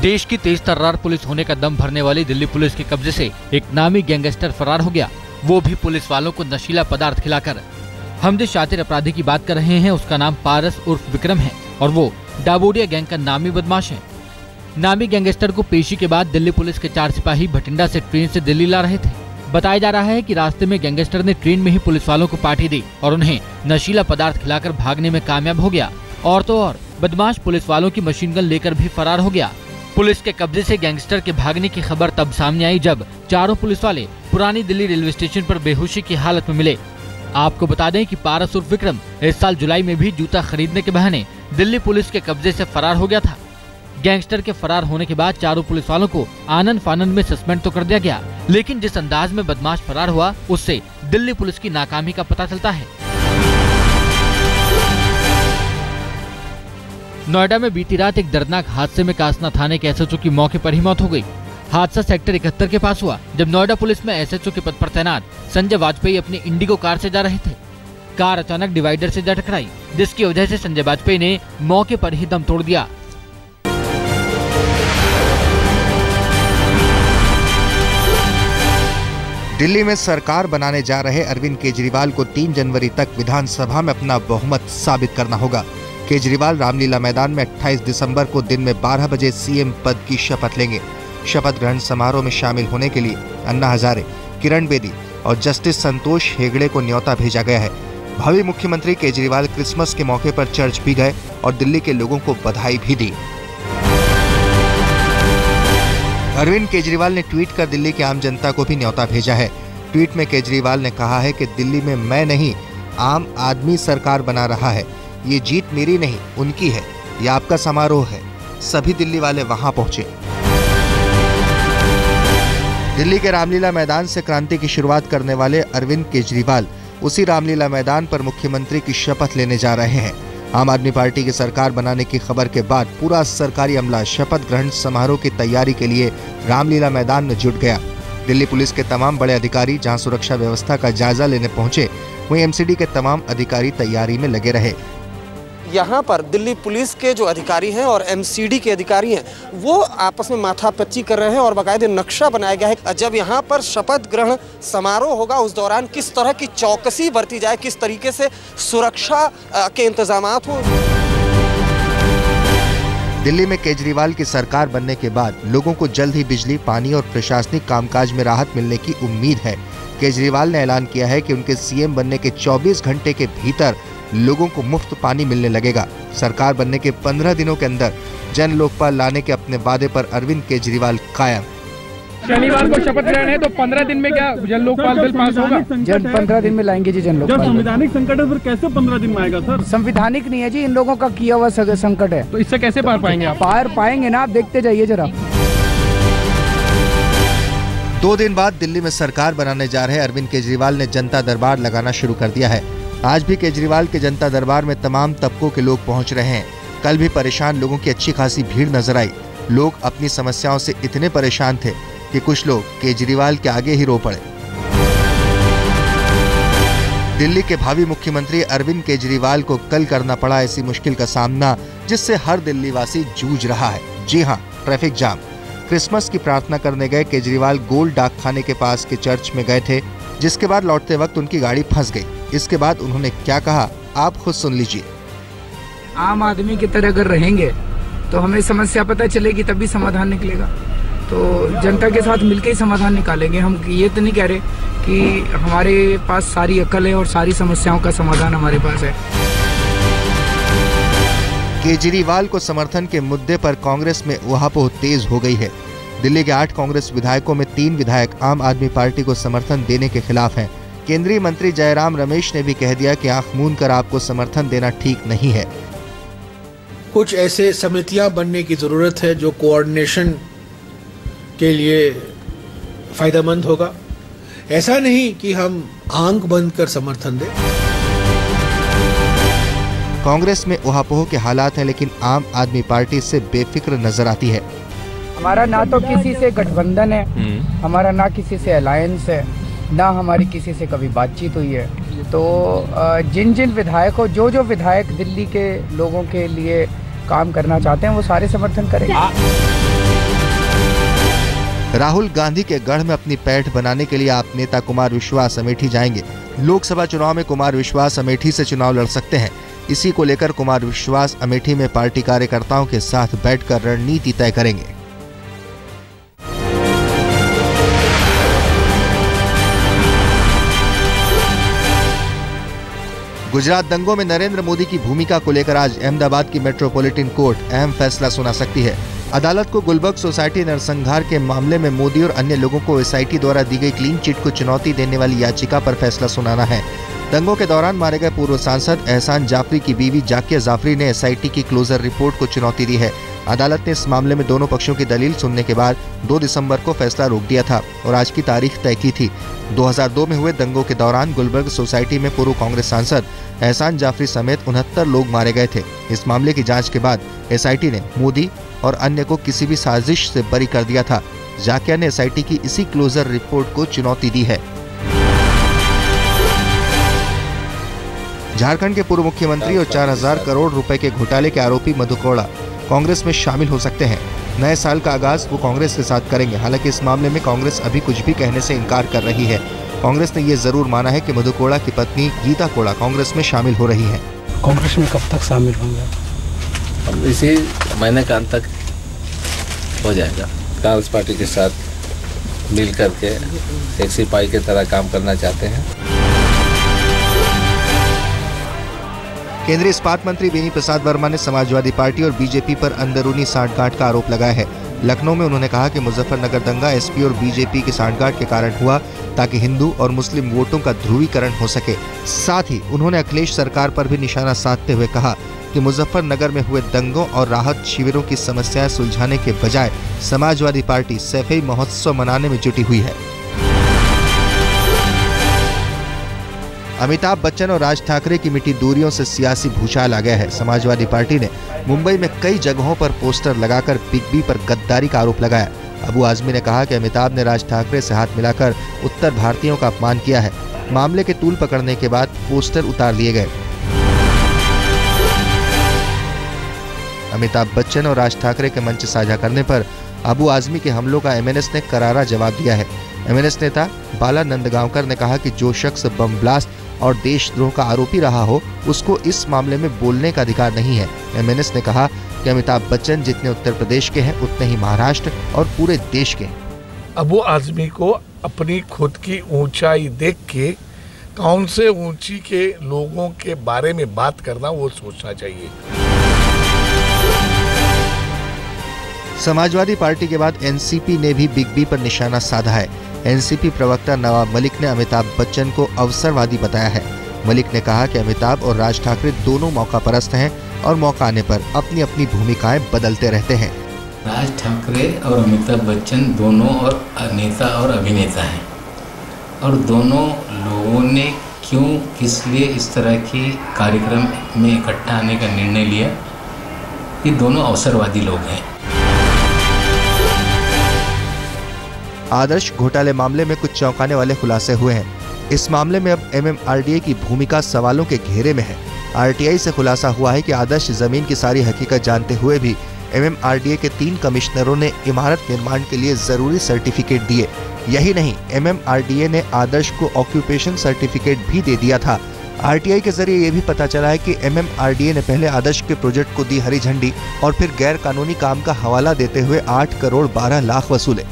देश की तेज तर्रार पुलिस होने का दम भरने वाली दिल्ली पुलिस के कब्जे से एक नामी गैंगस्टर फरार हो गया, वो भी पुलिस वालों को नशीला पदार्थ खिलाकर। हम जिस शातिर अपराधी की बात कर रहे हैं उसका नाम पारस उर्फ विक्रम है और वो डाबोडिया गैंग का नामी बदमाश है। नामी गैंगस्टर को पेशी के बाद दिल्ली पुलिस के 4 सिपाही भटिंडा से ट्रेन से दिल्ली ला रहे थे। बताया जा रहा है कि रास्ते में गैंगस्टर ने ट्रेन में ही पुलिस वालों को पार्टी दी और उन्हें नशीला पदार्थ खिलाकर भागने में कामयाब हो गया। और तो और बदमाश पुलिस वालों की मशीन गन लेकर भी फरार हो गया। पुलिस के कब्जे से गैंगस्टर के भागने की खबर तब सामने आई जब चारों पुलिस वाले पुरानी दिल्ली रेलवे स्टेशन पर बेहोशी की हालत में मिले। आपको बता दें कि पारस उर्फ विक्रम इस साल जुलाई में भी जूता खरीदने के बहाने दिल्ली पुलिस के कब्जे से फरार हो गया था। गैंगस्टर के फरार होने के बाद चारों पुलिस वालों को आनन फानन में सस्पेंड तो कर दिया गया, लेकिन जिस अंदाज में बदमाश फरार हुआ उससे दिल्ली पुलिस की नाकामी का पता चलता है। नोएडा में बीती रात एक दर्दनाक हादसे में कासना थाने के एसएचओ की मौके पर ही मौत हो गई। हादसा सेक्टर 71 के पास हुआ जब नोएडा पुलिस में एसएचओ के पद पर तैनात संजय वाजपेयी अपनी इंडिगो कार से जा रहे थे। कार अचानक डिवाइडर से जा टकराई, जिसकी वजह से संजय वाजपेयी ने मौके पर ही दम तोड़ दिया। दिल्ली में सरकार बनाने जा रहे अरविंद केजरीवाल को 3 जनवरी तक विधानसभा में अपना बहुमत साबित करना होगा। केजरीवाल रामलीला मैदान में 28 दिसंबर को दिन में 12 बजे सीएम पद की शपथ लेंगे। शपथ ग्रहण समारोह में शामिल होने के लिए अन्ना हजारे, किरण बेदी और जस्टिस संतोष हेगड़े को न्योता भेजा गया है। भावी मुख्यमंत्री केजरीवाल क्रिसमस के मौके पर चर्च भी गए और दिल्ली के लोगों को बधाई भी दी। अरविंद केजरीवाल ने ट्वीट कर दिल्ली की आम जनता को भी न्योता भेजा है। ट्वीट में केजरीवाल ने कहा है कि दिल्ली में मैं नहीं, आम आदमी सरकार बना रहा है। ये जीत मेरी नहीं, उनकी है। ये आपका समारोह है, सभी दिल्ली वाले वहां पहुंचे। दिल्ली के रामलीला मैदान से क्रांति की शुरुआत करने वाले अरविंद केजरीवाल उसी रामलीला मैदान पर मुख्यमंत्री की शपथ लेने जा रहे हैं। आम आदमी पार्टी की सरकार बनाने की खबर के बाद पूरा सरकारी अमला शपथ ग्रहण समारोह की तैयारी के लिए रामलीला मैदान में जुट गया। दिल्ली पुलिस के तमाम बड़े अधिकारी जहां सुरक्षा व्यवस्था का जायजा लेने पहुंचे, वहीं एमसीडी के तमाम अधिकारी तैयारी में लगे रहे। यहाँ पर दिल्ली पुलिस के जो अधिकारी हैं और एमसीडी के अधिकारी हैं वो आपस में माथापच्ची कर रहे हैं और बाकायदे नक्शा बनाया गया है। जब यहाँ पर शपथ ग्रहण समारोह होगा उस दौरान किस तरह की चौकसी बरती जाए, किस तरीके से सुरक्षा के इंतजामात हो। दिल्ली में केजरीवाल की सरकार बनने के बाद लोगों को जल्द ही बिजली, पानी और प्रशासनिक कामकाज में राहत मिलने की उम्मीद है। केजरीवाल ने ऐलान किया है कि उनके सीएम बनने के 24 घंटे के भीतर लोगों को मुफ्त पानी मिलने लगेगा। सरकार बनने के 15 दिनों के अंदर जन लोकपाल लाने के अपने वादे पर अरविंद केजरीवाल कायम। शनिवार को शपथ ग्रहण है तो 15 दिन में क्या जन लोकपाल बिल पास होगा? जन 15 दिन में लाएंगे जी जन लोकपाल। जब संवैधानिक संकट है फिर कैसे 15 दिन में आएगा सर? संवैधानिक नहीं है जी, इन लोगों का किया हुआ संकट है। तो इससे कैसे पार पाएंगे आप? पार पाएंगे ना, आप देखते जाइए जरा। 2 दिन बाद दिल्ली में सरकार बनाने जा रहे अरविंद केजरीवाल ने जनता दरबार लगाना शुरू कर दिया है। आज भी केजरीवाल के जनता दरबार में तमाम तबकों के लोग पहुंच रहे हैं। कल भी परेशान लोगों की अच्छी खासी भीड़ नजर आई। लोग अपनी समस्याओं से इतने परेशान थे कि कुछ लोग केजरीवाल के आगे ही रो पड़े। दिल्ली के भावी मुख्यमंत्री अरविंद केजरीवाल को कल करना पड़ा ऐसी मुश्किल का सामना जिससे हर दिल्ली वासी जूझ रहा है। जी हाँ, ट्रैफिक जाम। क्रिसमस की प्रार्थना करने गए केजरीवाल गोल डाक खाने के पास के चर्च में गए थे, जिसके बाद लौटते वक्त उनकी गाड़ी फंस गई। इसके बाद उन्होंने क्या कहा, आप खुद सुन लीजिए। आम आदमी की तरह अगर रहेंगे तो हमें समस्या पता चलेगी, तभी समाधान निकलेगा। तो जनता के साथ मिलकर ही समाधान निकालेंगे। हम ये तो नहीं कह रहे कि हमारे पास सारी अकल है और सारी समस्याओं का समाधान हमारे पास है। केजरीवाल को समर्थन के मुद्दे पर कांग्रेस में उहापोह तेज हो गई है। दिल्ली के 8 कांग्रेस विधायकों में 3 विधायक आम आदमी पार्टी को समर्थन देने के खिलाफ हैं। केंद्रीय मंत्री जयराम रमेश ने भी कह दिया कि आंख मूंद कर आपको समर्थन देना ठीक नहीं है। कुछ ऐसे समितियां बनने की जरूरत है जो कोऑर्डिनेशन के लिए फायदेमंद होगा। ऐसा नहीं कि हम आंख बंद कर समर्थन दें। कांग्रेस में उहापोह के हालात हैं, लेकिन आम आदमी पार्टी इससे बेफिक्र नजर आती है। हमारा ना तो किसी से गठबंधन है, हमारा ना किसी से अलायंस है, ना हमारी किसी से कभी बातचीत हुई है। तो जिन जिन विधायकों जो विधायक दिल्ली के लोगों के लिए काम करना चाहते हैं वो सारे समर्थन करेंगे। राहुल गांधी के गढ़ में अपनी पैठ बनाने के लिए आप नेता कुमार विश्वास अमेठी जाएंगे। लोकसभा चुनाव में कुमार विश्वास अमेठी से चुनाव लड़ सकते हैं। इसी को लेकर कुमार विश्वास अमेठी में पार्टी कार्यकर्ताओं के साथ बैठकर रणनीति तय करेंगे। गुजरात दंगों में नरेंद्र मोदी की भूमिका को लेकर आज अहमदाबाद की मेट्रोपॉलिटन कोर्ट अहम फैसला सुना सकती है। अदालत को गुलबर्ग सोसाइटी नरसंहार के मामले में मोदी और अन्य लोगों को एसआईटी द्वारा दी गई क्लीन चिट को चुनौती देने वाली याचिका पर फैसला सुनाना है। दंगों के दौरान मारे गए पूर्व सांसद एहसान जाफरी की बीवी जाकिया जाफरी ने एसआईटी की क्लोजर रिपोर्ट को चुनौती दी है। अदालत ने इस मामले में दोनों पक्षों की दलील सुनने के बाद 2 दिसंबर को फैसला रोक दिया था और आज की तारीख तय की थी। 2002 में हुए दंगों के दौरान गुलबर्ग सोसाइटी में पूर्व कांग्रेस सांसद एहसान जाफरी समेत 69 लोग मारे गए थे। इस मामले की जांच के बाद एसआईटी ने मोदी और अन्य को किसी भी साजिश से बरी कर दिया था। जाकिया ने एसआईटी की इसी क्लोजर रिपोर्ट को चुनौती दी है। झारखंड के पूर्व मुख्यमंत्री और 4000 करोड़ रुपए के घोटाले के आरोपी मधु कोड़ा कांग्रेस में शामिल हो सकते हैं। नए साल का आगाज वो कांग्रेस के साथ करेंगे। हालांकि इस मामले में कांग्रेस अभी कुछ भी कहने से इनकार कर रही है। कांग्रेस ने ये जरूर माना है कि मधु कोड़ा की पत्नी गीता कोड़ा कांग्रेस में शामिल हो रही है। कांग्रेस में कब तक शामिल होंगे? अब इसी महीने का अंत तक हो जाएगा। कांग्रेस पार्टी के साथ मिल करके एक सिपाही की तरह काम करना चाहते हैं। केंद्रीय इस्पात मंत्री बेनी प्रसाद वर्मा ने समाजवादी पार्टी और बीजेपी पर अंदरूनी सांठगांठ का आरोप लगाया है। लखनऊ में उन्होंने कहा कि मुजफ्फरनगर दंगा एसपी और बीजेपी की सांठगांठ के कारण हुआ ताकि हिंदू और मुस्लिम वोटों का ध्रुवीकरण हो सके। साथ ही उन्होंने अखिलेश सरकार पर भी निशाना साधते हुए कहा कि मुजफ्फरनगर में हुए दंगों और राहत शिविरों की समस्याएं सुलझाने के बजाय समाजवादी पार्टी सैफई महोत्सव मनाने में जुटी हुई है। अमिताभ बच्चन और राज ठाकरे की मिट्टी दूरियों से सियासी भूचाल आ गया है। समाजवादी पार्टी ने मुंबई में कई जगहों पर पोस्टर लगाकर बिग बी पर गद्दारी का आरोप लगाया। अबू आजमी ने कहा कि अमिताभ ने राज ठाकरे से हाथ मिलाकर उत्तर भारतीयों का अपमान किया है। मामले के तूल पकड़ने के बाद पोस्टर उतार लिए गए। अमिताभ बच्चन और राज ठाकरे के मंच साझा करने पर अबू आजमी के हमलों का एमएनएस ने करारा जवाब दिया है। एमएनएस नेता बाला नंदगांवकर ने कहा कि जो शख्स बम ब्लास्ट और देशद्रोह का आरोपी रहा हो उसको इस मामले में बोलने का अधिकार नहीं है। एमएनएस ने कहा कि अमिताभ बच्चन जितने उत्तर प्रदेश के हैं उतने ही महाराष्ट्र और पूरे देश के हैं। अबू आजमी को अपनी खुद की ऊंचाई देख के कौन से ऊंची के लोगों के बारे में बात करना वो सोचना चाहिए। समाजवादी पार्टी के बाद एनसीपी ने भी बिग बी पर निशाना साधा है। एनसीपी प्रवक्ता नवाब मलिक ने अमिताभ बच्चन को अवसरवादी बताया है। मलिक ने कहा कि अमिताभ और राज ठाकरे दोनों मौकापरस्त हैं और मौका आने पर अपनी अपनी भूमिकाएं बदलते रहते हैं। राज ठाकरे और अमिताभ बच्चन दोनों और नेता और अभिनेता हैं और दोनों लोगों ने क्यों किस लिए इस तरह की कार्यक्रम में इकट्ठा आने का निर्णय लिया, ये दोनों अवसरवादी लोग हैं। आदर्श घोटाले मामले में कुछ चौंकाने वाले खुलासे हुए हैं। इस मामले में अब एमएमआरडीए की भूमिका सवालों के घेरे में है। आरटीआई से खुलासा हुआ है कि आदर्श जमीन की सारी हकीकत जानते हुए भी एमएमआरडीए के 3 कमिश्नरों ने इमारत निर्माण के लिए जरूरी सर्टिफिकेट दिए। यही नहीं, एमएमआरडीए ने आदर्श को ऑक्यूपेशन सर्टिफिकेट भी दे दिया था। आरटीआई के जरिए ये भी पता चला है कि एमएमआरडीए ने पहले आदर्श के प्रोजेक्ट को दी हरी झंडी और फिर गैर कानूनी काम का हवाला देते हुए 8 करोड़ 12 लाख वसूले।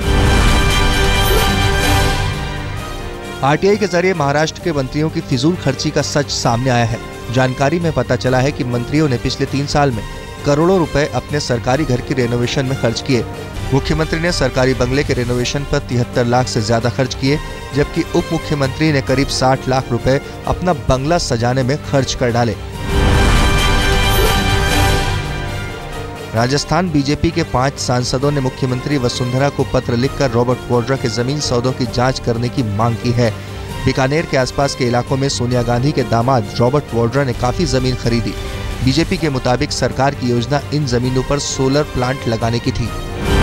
आरटीआई के जरिए महाराष्ट्र के मंत्रियों की फिजूल खर्ची का सच सामने आया है। जानकारी में पता चला है कि मंत्रियों ने पिछले 3 साल में करोड़ों रुपए अपने सरकारी घर की रेनोवेशन में खर्च किए। मुख्यमंत्री ने सरकारी बंगले के रेनोवेशन पर 73 लाख से ज्यादा खर्च किए, जबकि उप मुख्यमंत्री ने करीब 60 लाख रुपए अपना बंगला सजाने में खर्च कर डाले। राजस्थान बीजेपी के 5 सांसदों ने मुख्यमंत्री वसुंधरा को पत्र लिखकर रॉबर्ट वाड्रा के जमीन सौदों की जांच करने की मांग की है। बीकानेर के आसपास के इलाकों में सोनिया गांधी के दामाद रॉबर्ट वाड्रा ने काफी जमीन खरीदी। बीजेपी के मुताबिक सरकार की योजना इन जमीनों पर सोलर प्लांट लगाने की थी।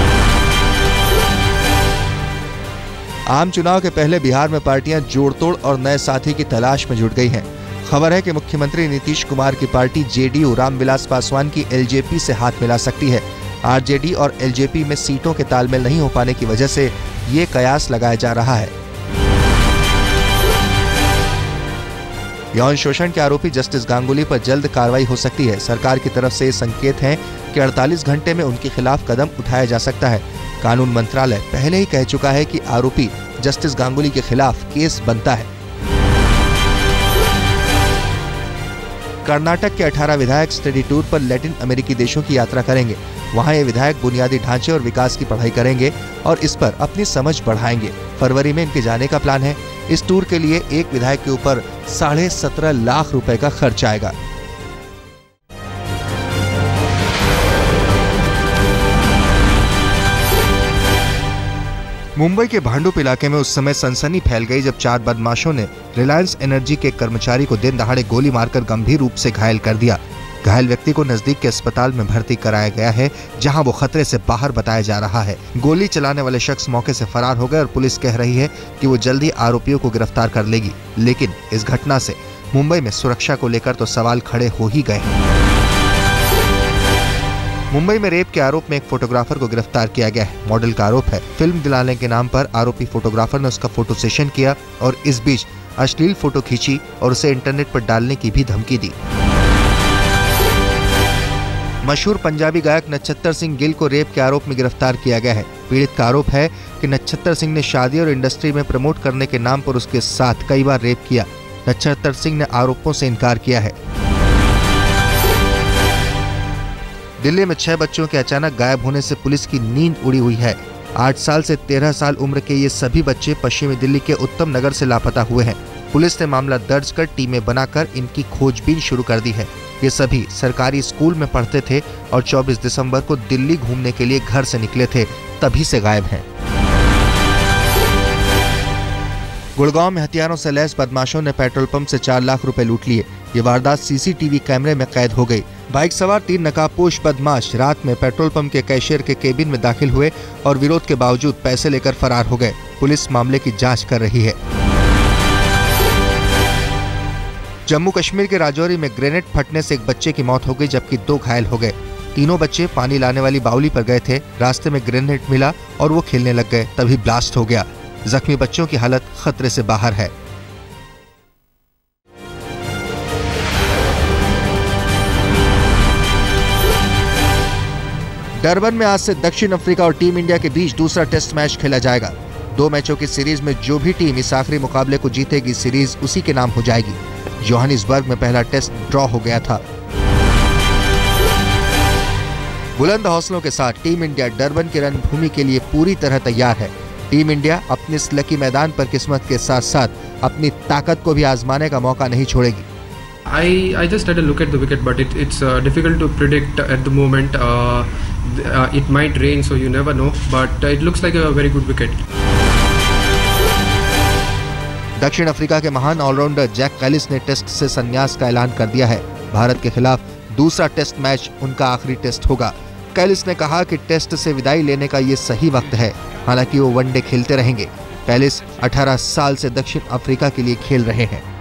आम चुनाव के पहले बिहार में पार्टियां जोड़तोड़ और नए साथी की तलाश में जुट गई हैं। खबर है कि मुख्यमंत्री नीतीश कुमार की पार्टी जेडीयू रामविलास पासवान की एलजेपी से हाथ मिला सकती है। आरजेडी और एलजेपी में सीटों के तालमेल नहीं हो पाने की वजह से ये कयास लगाया जा रहा है। यौन शोषण के आरोपी जस्टिस गांगुली पर जल्द कार्रवाई हो सकती है। सरकार की तरफ से संकेत हैं कि 48 घंटे में उनके खिलाफ कदम उठाया जा सकता है। कानून मंत्रालय पहले ही कह चुका है कि आरोपी जस्टिस गांगुली के खिलाफ केस बनता है। कर्नाटक के 18 विधायक स्टडी टूर पर लैटिन अमेरिकी देशों की यात्रा करेंगे। वहां ये विधायक बुनियादी ढांचे और विकास की पढ़ाई करेंगे और इस पर अपनी समझ बढ़ाएंगे। फरवरी में इनके जाने का प्लान है। इस टूर के लिए एक विधायक के ऊपर 17.5 लाख रुपए का खर्च आएगा। मुंबई के भांडुप इलाके में उस समय सनसनी फैल गई जब 4 बदमाशों ने रिलायंस एनर्जी के कर्मचारी को दिन दहाड़े गोली मारकर गंभीर रूप से घायल कर दिया। घायल व्यक्ति को नजदीक के अस्पताल में भर्ती कराया गया है, जहां वो खतरे से बाहर बताया जा रहा है। गोली चलाने वाले शख्स मौके से फरार हो गए और पुलिस कह रही है कि वो जल्द ही आरोपियों को गिरफ्तार कर लेगी। लेकिन इस घटना से मुंबई में सुरक्षा को लेकर तो सवाल खड़े हो ही गए हैं। मुंबई में रेप के आरोप में एक फोटोग्राफर को गिरफ्तार किया गया है। मॉडल का आरोप है। फिल्म दिलाने के नाम पर आरोपी फोटोग्राफर ने उसका फोटो सेशन किया और इस बीच अश्लील फोटो खींची और उसे इंटरनेट पर डालने की भी धमकी दी। मशहूर पंजाबी गायक नक्षत्र सिंह गिल को रेप के आरोप में गिरफ्तार किया गया है। पीड़ित का आरोप है कि नक्षत्र सिंह ने शादी और इंडस्ट्री में प्रमोट करने के नाम पर उसके साथ कई बार रेप किया। नक्षत्र सिंह ने आरोपों से इनकार किया है। दिल्ली में 6 बच्चों के अचानक गायब होने से पुलिस की नींद उड़ी हुई है। 8 साल से 13 साल उम्र के ये सभी बच्चे पश्चिमी दिल्ली के उत्तम नगर से लापता हुए हैं। पुलिस ने मामला दर्ज कर टीमें बनाकर इनकी खोजबीन शुरू कर दी है। ये सभी सरकारी स्कूल में पढ़ते थे और 24 दिसंबर को दिल्ली घूमने के लिए घर से निकले थे, तभी से गायब हैं। गुड़गांव में हथियारों से लैस बदमाशों ने पेट्रोल पंप से 4 लाख रुपए लूट लिए। ये वारदात सीसीटीवी कैमरे में कैद हो गई। बाइक सवार 3 नकाबपोश बदमाश रात में पेट्रोल पंप के कैशियर के केबिन में दाखिल हुए और विरोध के बावजूद पैसे लेकर फरार हो गए। पुलिस मामले की जांच कर रही है। जम्मू कश्मीर के राजौरी में ग्रेनेड फटने से एक बच्चे की मौत हो गई जबकि 2 घायल हो गए। तीनों बच्चे पानी लाने वाली बावली पर गए थे। रास्ते में ग्रेनेड मिला और वो खेलने लग गए, तभी ब्लास्ट हो गया। जख्मी बच्चों की हालत खतरे से बाहर है। डरबन में आज से दक्षिण अफ्रीका और टीम इंडिया के बीच दूसरा टेस्ट मैच खेला जाएगा। 2 मैचों की सीरीज में जो भी टीम इस आखिरी मुकाबले को जीतेगी, सीरीज उसी के नाम हो जाएगी। जोहानिसबर्ग में पहला टेस्ट ड्रॉ हो गया था। बुलंद हौसलों के साथ टीम इंडिया डरबन की रणभूमि के लिए पूरी तरह तैयार है। टीम इंडिया अपने इस लकी मैदान पर किस्मत के साथ साथ अपनी ताकत को भी आजमाने का मौका नहीं छोड़ेगी। I just had a look at the wicket, but it's difficult to predict at the moment. It might rain, so you never know. But it looks like a very good wicket. दक्षिण Africa के महान allrounder Jack Kallis ने test से संन्यास का ऐलान कर दिया है। भारत के खिलाफ दूसरा टेस्ट मैच उनका आखिरी टेस्ट होगा। कैलिस ने कहा कि टेस्ट से विदाई लेने का ये सही वक्त है। हालांकि वो वनडे खेलते रहेंगे। कैलिस 18 साल से दक्षिण अफ्रीका के लिए खेल रहे हैं।